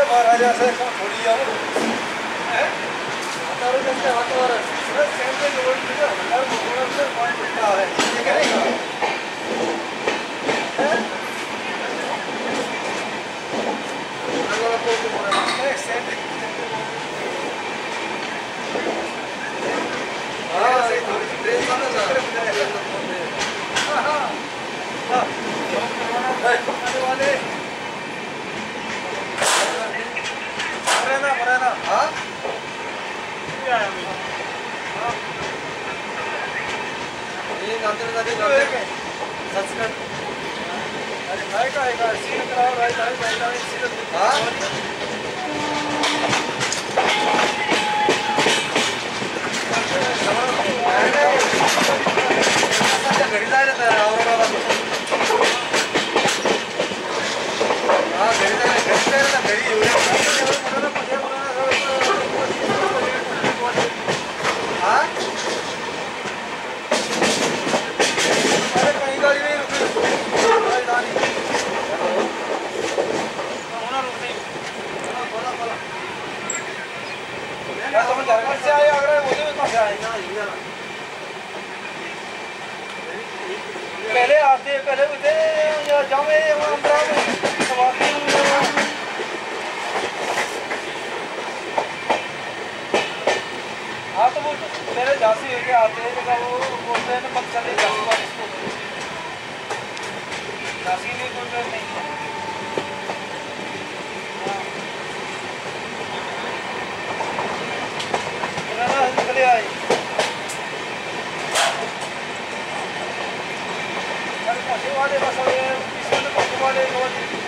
महाराजा से थोड़ी आओ हैं तारो जैसे हाथ वाला बस सेंटर रोड पे हर मोड़ से पॉइंट मिलता है ये करेगा हैं अगर आपको एक सेंटर हां सही थोड़ी ट्रेन वाला जा हां हां आने वाले मराना हाँ क्या है हाँ ये नाते सब्सक्राइब अरे भाई का सीन कराओ भाई सीन हाँ घड़ी जा रहा था औरंगाबाद हाँ घड़ी जा रहा था घड़ी हाँ अरे कहीं गाड़ी नहीं रुकी राजधानी क्या समझ झारखंड से आए आगरा मुझे भी कहाँ से आए पहले आते पहले उठे जाऊँ हाँ तो वो पहले झांसी होके आते हैं लेकिन वो बोलते हैं मत चले झांसी वाले इसको झांसी में कोई ट्रेन नहीं है चले आए वाले बस 20 वाले